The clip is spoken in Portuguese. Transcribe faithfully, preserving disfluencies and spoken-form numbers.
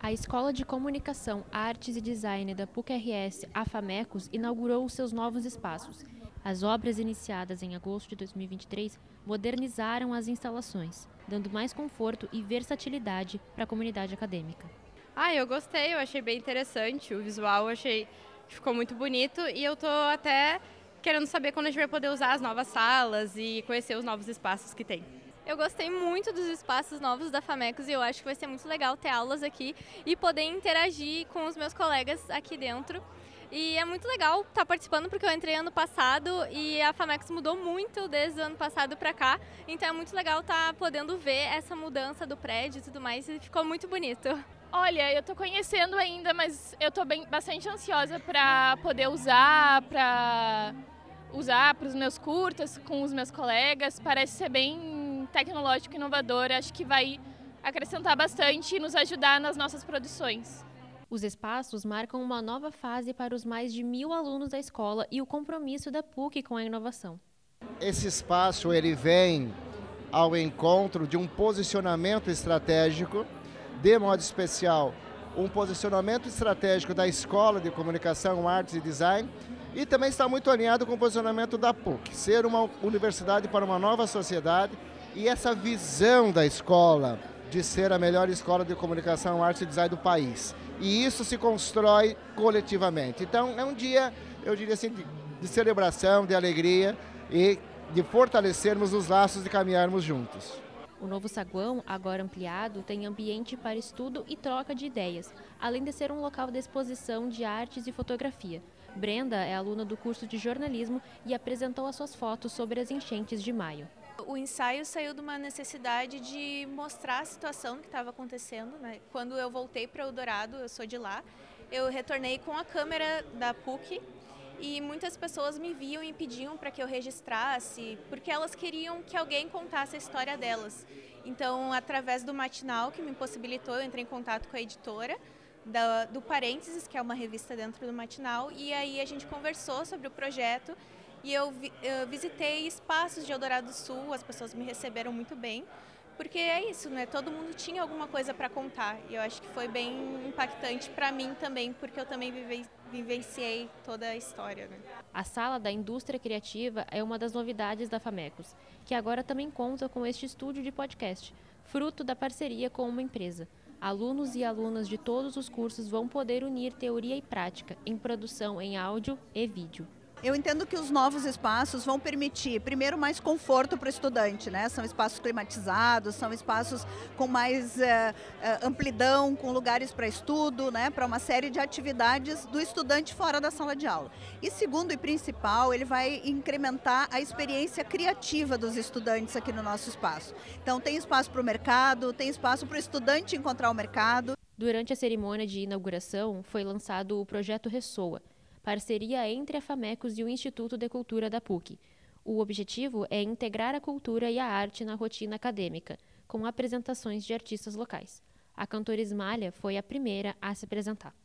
A Escola de Comunicação, Artes e Design da PUC-R S, a FAMECOS, inaugurou os seus novos espaços. As obras iniciadas em agosto de dois mil e vinte e três modernizaram as instalações, dando mais conforto e versatilidade para a comunidade acadêmica. Ah, eu gostei, eu achei bem interessante, o visual eu achei que ficou muito bonito e eu tô até querendo saber quando a gente vai poder usar as novas salas e conhecer os novos espaços que tem. Eu gostei muito dos espaços novos da FAMECOS e eu acho que vai ser muito legal ter aulas aqui e poder interagir com os meus colegas aqui dentro. E é muito legal estar participando porque eu entrei ano passado e a FAMECOS mudou muito desde o ano passado para cá. Então é muito legal estar podendo ver essa mudança do prédio e tudo mais e ficou muito bonito. Olha, eu tô conhecendo ainda, mas eu tô bem, bastante ansiosa para poder usar, para usar para os meus curtas com os meus colegas. Parece ser bem tecnológico e inovador, acho que vai acrescentar bastante e nos ajudar nas nossas produções. Os espaços marcam uma nova fase para os mais de mil alunos da escola e o compromisso da PUC com a inovação. Esse espaço ele vem ao encontro de um posicionamento estratégico, de modo especial, um posicionamento estratégico da Escola de Comunicação, Artes e Design, e também está muito alinhado com o posicionamento da PUC, ser uma universidade para uma nova sociedade, e essa visão da escola de ser a melhor escola de comunicação, arte e design do país. E isso se constrói coletivamente. Então é um dia, eu diria assim, de, de celebração, de alegria e de fortalecermos os laços e caminharmos juntos. O novo saguão, agora ampliado, tem ambiente para estudo e troca de ideias, além de ser um local de exposição de artes e fotografia. Brenda é aluna do curso de jornalismo e apresentou as suas fotos sobre as enchentes de maio. O ensaio saiu de uma necessidade de mostrar a situação que estava acontecendo, né? Quando eu voltei para Eldorado, eu sou de lá, eu retornei com a câmera da PUC e muitas pessoas me viam e pediam para que eu registrasse, porque elas queriam que alguém contasse a história delas. Então, através do Matinal, que me possibilitou, eu entrei em contato com a editora da, do Parênteses, que é uma revista dentro do Matinal, e aí a gente conversou sobre o projeto. E eu, vi, eu visitei espaços de Eldorado do Sul, as pessoas me receberam muito bem, porque é isso, né? Todo mundo tinha alguma coisa para contar. E eu acho que foi bem impactante para mim também, porque eu também vive, vivenciei toda a história, né? A Sala da Indústria Criativa é uma das novidades da FAMECOS, que agora também conta com este estúdio de podcast, fruto da parceria com uma empresa. Alunos e alunas de todos os cursos vão poder unir teoria e prática em produção em áudio e vídeo. Eu entendo que os novos espaços vão permitir, primeiro, mais conforto para o estudante, né? São espaços climatizados, são espaços com mais é, é, amplidão, com lugares para estudo, né? Para uma série de atividades do estudante fora da sala de aula. E segundo e principal, ele vai incrementar a experiência criativa dos estudantes aqui no nosso espaço. Então tem espaço para o mercado, tem espaço para o estudante encontrar o mercado. Durante a cerimônia de inauguração, foi lançado o Projeto Ressoa, parceria entre a FAMECOS e o Instituto de Cultura da PUC. O objetivo é integrar a cultura e a arte na rotina acadêmica, com apresentações de artistas locais. A cantora Ismália foi a primeira a se apresentar.